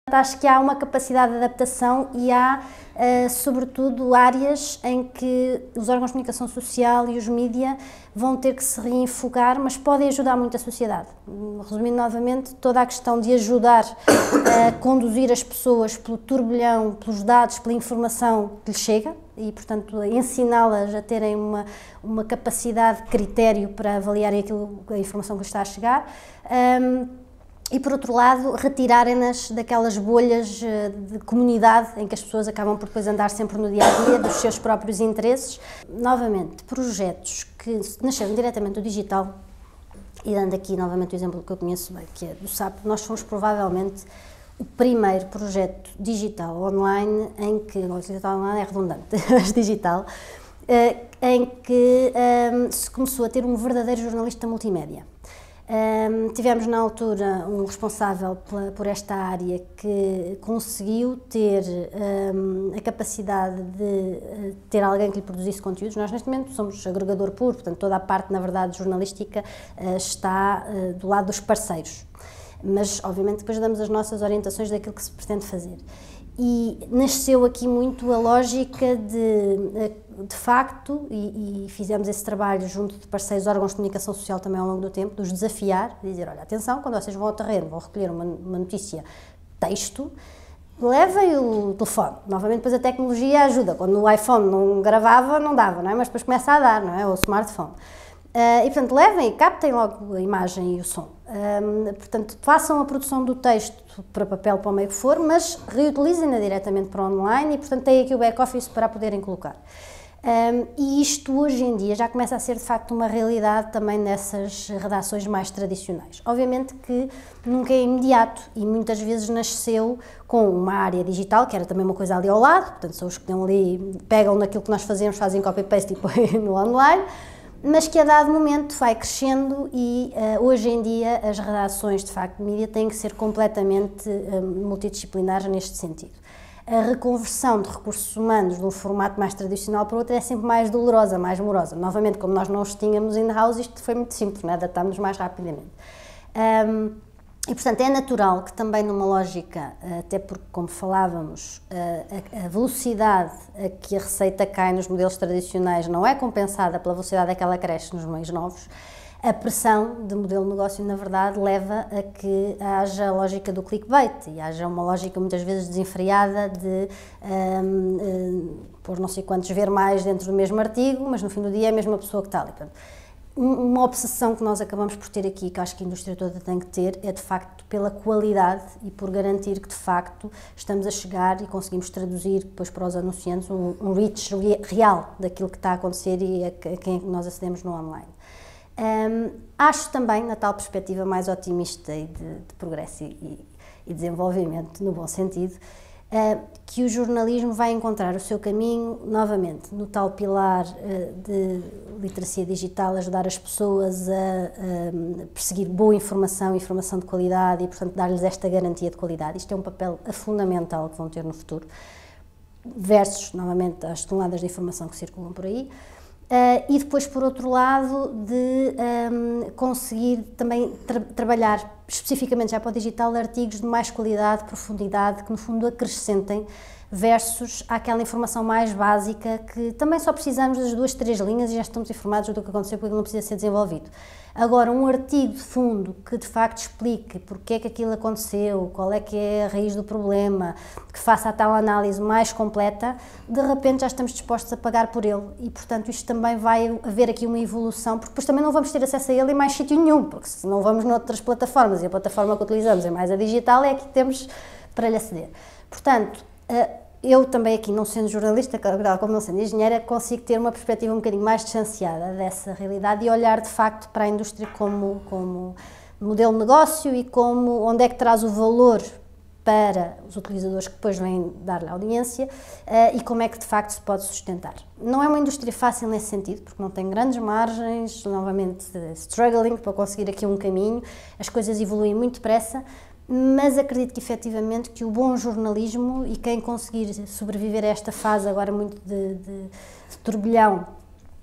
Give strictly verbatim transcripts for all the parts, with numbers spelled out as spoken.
Acho que há uma capacidade de adaptação e há, uh, sobretudo, áreas em que os órgãos de comunicação social e os mídia vão ter que se reenfocar, mas podem ajudar muito a sociedade. Resumindo novamente, toda a questão de ajudar a conduzir as pessoas pelo turbilhão, pelos dados, pela informação que lhes chega e, portanto, ensiná-las a terem uma, uma capacidade de critério para avaliarem aquilo, a informação que lhes está a chegar. Um, E, por outro lado, retirarem-nas daquelas bolhas de comunidade em que as pessoas acabam por depois andar sempre no dia-a-dia dos seus próprios interesses. Novamente, projetos que nasceram diretamente do digital, e dando aqui novamente o exemplo que eu conheço bem, que é do S A P, nós fomos provavelmente o primeiro projeto digital online em que, o digital online é redundante, mas digital, em que um, se começou a ter um verdadeiro jornalista multimédia. Um, tivemos na altura um responsável pela, por esta área que conseguiu ter um, a capacidade de uh, ter alguém que lhe produzisse conteúdos. Nós neste momento somos agregador puro, portanto toda a parte na verdade jornalística uh, está uh, do lado dos parceiros, mas obviamente depois damos as nossas orientações daquilo que se pretende fazer. E nasceu aqui muito a lógica de, de facto, e, e fizemos esse trabalho junto de parceiros, órgãos de comunicação social também ao longo do tempo, de os desafiar, de dizer, olha, atenção, quando vocês vão ao terreno, vão recolher uma, uma notícia texto, levem o telefone. Novamente, depois a tecnologia ajuda. Quando o iPhone não gravava, não dava, não é? Mas depois começa a dar, não é? Ou o smartphone. Uh, e, portanto, levem e captem logo a imagem e o som. Um, portanto, façam a produção do texto para papel, para o meio que for, mas reutilizem-na diretamente para online e, portanto, têm aqui o back-office para poderem colocar. Um, e isto, hoje em dia, já começa a ser, de facto, uma realidade também nessas redações mais tradicionais. Obviamente que nunca é imediato e muitas vezes nasceu com uma área digital, que era também uma coisa ali ao lado, portanto, são os que estão ali, pegam naquilo que nós fazemos, fazem copy-paste e põem no online, mas que a dado momento vai crescendo e uh, hoje em dia as redações de facto de mídia têm que ser completamente uh, multidisciplinares neste sentido. A reconversão de recursos humanos de um formato mais tradicional para outro é sempre mais dolorosa, mais morosa. Novamente, como nós não os tínhamos in-house, isto foi muito simples, né? Adaptámos mais rapidamente. Um, E, portanto, é natural que também numa lógica, até porque, como falávamos, a, a velocidade a que a receita cai nos modelos tradicionais não é compensada pela velocidade a que ela cresce nos meios novos, a pressão de modelo de negócio, na verdade, leva a que haja a lógica do clickbait e haja uma lógica muitas vezes desenfreada de um, um, por não sei quantos ver mais dentro do mesmo artigo, mas no fim do dia é a mesma pessoa que está ali. Portanto, uma obsessão que nós acabamos por ter aqui, que acho que a indústria toda tem que ter, é de facto pela qualidade e por garantir que de facto estamos a chegar e conseguimos traduzir depois para os anunciantes um, um reach real daquilo que está a acontecer e a, a quem nós acedemos no online. Um, acho também, na tal perspectiva mais otimista e de, de progresso e, e desenvolvimento, no bom sentido, Uh, que o jornalismo vai encontrar o seu caminho, novamente, no tal pilar uh, de literacia digital, ajudar as pessoas a, a perseguir boa informação, informação de qualidade e, portanto, dar-lhes esta garantia de qualidade. Isto é um papel fundamental que vão ter no futuro, versus, novamente, as toneladas de informação que circulam por aí. Uh, e depois, por outro lado, de um, conseguir também tra trabalhar especificamente já para o digital artigos de mais qualidade, profundidade, que no fundo acrescentem versus aquela informação mais básica que também só precisamos das duas, três linhas e já estamos informados do que aconteceu porque não precisa ser desenvolvido. Agora, um artigo de fundo que de facto explique porque é que aquilo aconteceu, qual é que é a raiz do problema, que faça a tal análise mais completa, de repente já estamos dispostos a pagar por ele e, portanto, isto também vai haver aqui uma evolução, porque depois também não vamos ter acesso a ele em mais sítio nenhum, porque se não vamos noutras plataformas e a plataforma que utilizamos é mais a digital, é a que temos para lhe aceder. Portanto, eu também aqui, não sendo jornalista, como não sendo engenheira, consigo ter uma perspectiva um bocadinho mais distanciada dessa realidade e olhar de facto para a indústria como, como modelo de negócio e como onde é que traz o valor para os utilizadores que depois vêm dar-lhe audiência uh, e como é que de facto se pode sustentar. Não é uma indústria fácil nesse sentido, porque não tem grandes margens, novamente struggling para conseguir aqui um caminho, as coisas evoluem muito depressa, mas acredito que efetivamente que o bom jornalismo e quem conseguir sobreviver a esta fase agora muito de, de, de turbilhão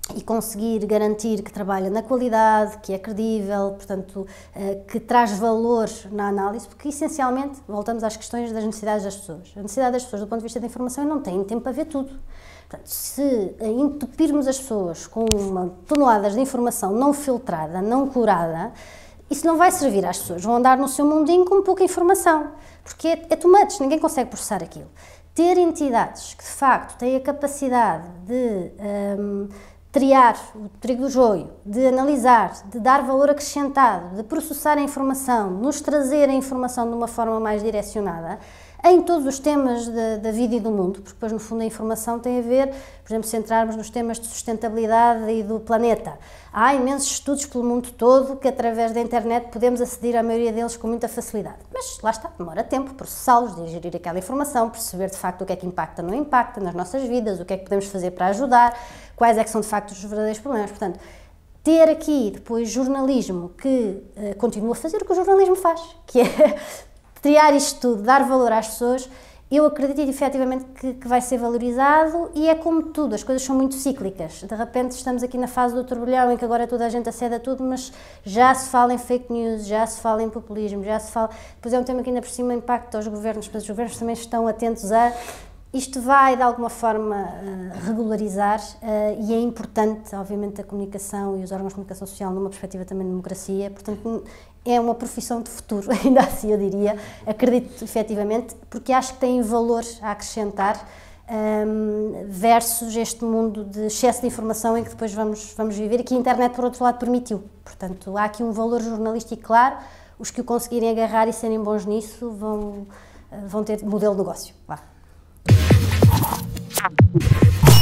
e conseguir garantir que trabalha na qualidade, que é credível, portanto, que traz valor na análise, porque essencialmente voltamos às questões das necessidades das pessoas. A necessidade das pessoas do ponto de vista da informação não tem tempo para ver tudo. Portanto, se entupirmos as pessoas com uma toneladas de informação não filtrada, não curada, isso não vai servir às pessoas, vão andar no seu mundinho com pouca informação, porque é, é too much, ninguém consegue processar aquilo. Ter entidades que de facto têm a capacidade de um, triar o trigo do joio, de analisar, de dar valor acrescentado, de processar a informação, nos trazer a informação de uma forma mais direcionada, em todos os temas da, da vida e do mundo, porque depois no fundo a informação tem a ver, por exemplo, se entrarmos nos temas de sustentabilidade e do planeta. Há imensos estudos pelo mundo todo que através da internet podemos aceder à maioria deles com muita facilidade. Mas lá está, demora tempo processá-los, digerir aquela informação, perceber de facto o que é que impacta ou não impacta nas nossas vidas, o que é que podemos fazer para ajudar, quais é que são de facto os verdadeiros problemas. Portanto, ter aqui depois jornalismo que uh, continua a fazer o que o jornalismo faz, que é triar isto tudo, dar valor às pessoas, eu acredito efetivamente que, que vai ser valorizado e é como tudo, as coisas são muito cíclicas. De repente estamos aqui na fase do turbilhão em que agora toda a gente acede a tudo, mas já se fala em fake news, já se fala em populismo, já se fala... Depois é um tema que ainda por cima impacta aos governos, mas os governos também estão atentos a... Isto vai, de alguma forma, uh, regularizar uh, e é importante, obviamente, a comunicação e os órgãos de comunicação social numa perspectiva também de democracia, portanto, é uma profissão de futuro, ainda assim eu diria, acredito efetivamente, porque acho que tem valor a acrescentar um, versus este mundo de excesso de informação em que depois vamos, vamos viver e que a internet, por outro lado, permitiu. Portanto, há aqui um valor jornalístico claro, os que o conseguirem agarrar e serem bons nisso vão, uh, vão ter modelo de negócio. Vá.